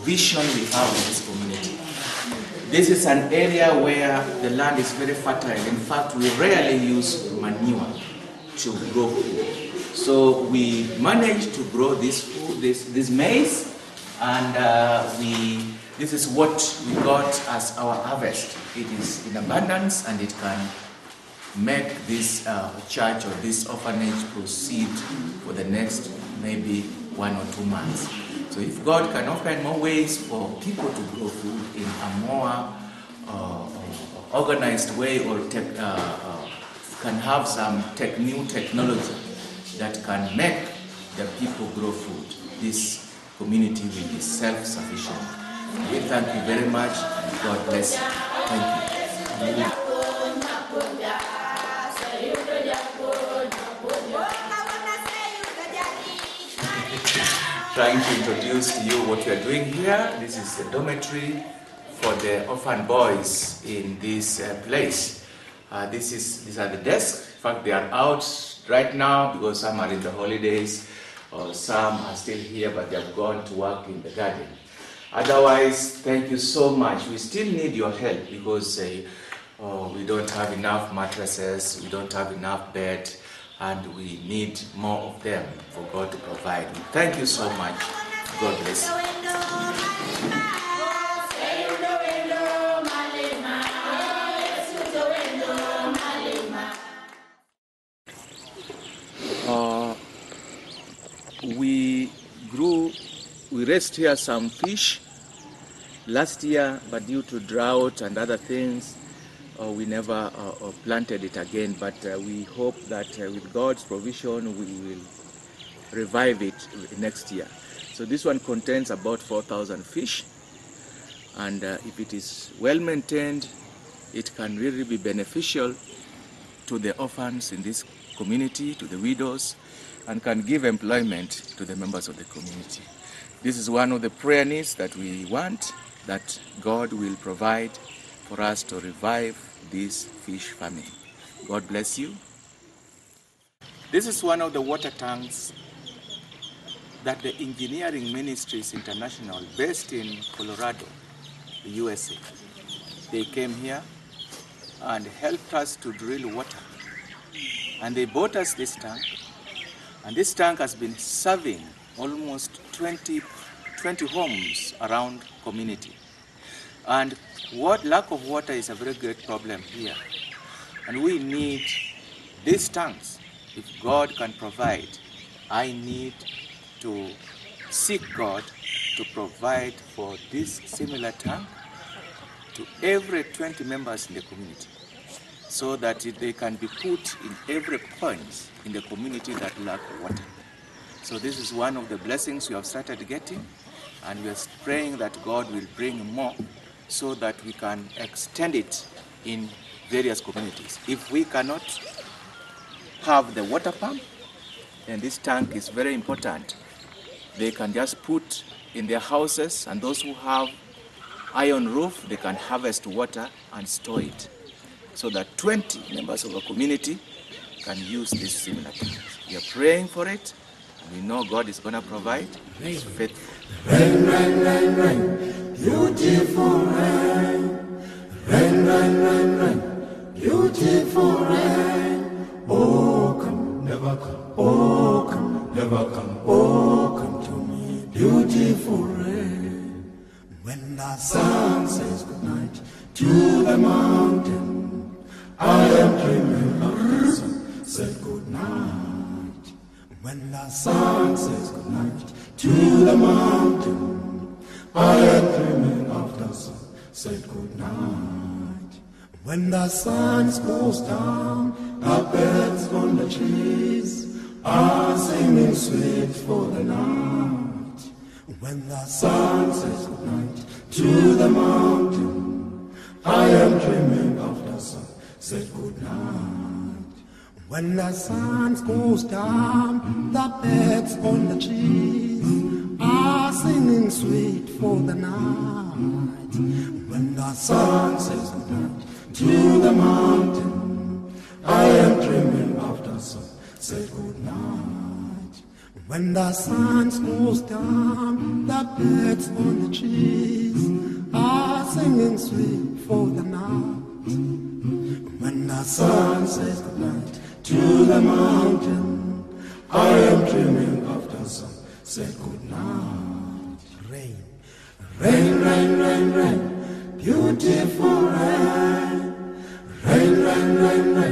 vision we have in this community. This is an area where the land is very fertile. In fact, we rarely use manure to grow food. So we managed to grow this food, this maize, and this is what we got as our harvest. It is in abundance, and it can make this church or this orphanage proceed for the next maybe 1 or 2 months. So if God can find more ways for people to grow food in a more organized way, or can have some new technology that can make the people grow food, this community will be self-sufficient. We thank you very much. God bless you. Thank you. Trying to introduce to you what we are doing here. This is the dormitory for the orphan boys in this place. These are the desks. In fact, they are out right now because some are in the holidays, or some are still here, but they have gone to work in the garden. Otherwise, thank you so much. We still need your help because we don't have enough mattresses, we don't have enough bed, and we need more of them for God to provide. Thank you so much. God bless you. We raised here some fish last year, but due to drought and other things, we never planted it again. But we hope that with God's provision, we will revive it next year. So this one contains about 4,000 fish, and if it is well maintained, it can really be beneficial to the orphans in this community, to the widows, and can give employment to the members of the community. This is one of the prayer needs that we want, that God will provide for us to revive this fish farming. God bless you. This is one of the water tanks that the Engineering Ministries International, based in Colorado, USA, they came here and helped us to drill water. And they bought us this tank, and this tank has been serving almost 20 homes around community. And lack of water is a very great problem here. And we need these tanks. If God can provide, I need to seek God to provide for this similar tank to every 20 members in the community, so that they can be put in every point in the community that lack water. So this is one of the blessings we have started getting, and we are praying that God will bring more so that we can extend it in various communities. If we cannot have the water pump, then this tank is very important. They can just put in their houses, and those who have iron roof, they can harvest water and store it, so that 20 members of a community can use this similar tank. We are praying for it, and we know God is going to provide. He's faithful. Rain, rain, rain, rain, beautiful rain. Rain, rain, rain, rain, beautiful rain. Oh, come, never come. Oh, come, never come. Oh, come to me, beautiful rain. When the sun says goodnight to the mountain, I am dreaming of the sun, said goodnight. When the sun says goodnight to the mountain, I am dreaming of the sun, said goodnight. When the sun goes down, the birds on the trees are singing sweet for the night. When the sun says goodnight to the mountain, I am dreaming of the sun, said goodnight. When the sun goes down, the birds on the trees are singing sweet for the night. When the sun says goodnight to the mountain, I am dreaming of the sun, say goodnight. When the sun goes down, the birds on the trees are singing sweet for the night. When the sun says goodnight to the mountain, I am dreaming of the sun said goodnight. Rain, rain, rain, rain, rain, beautiful rain. Rain, rain, rain, rain.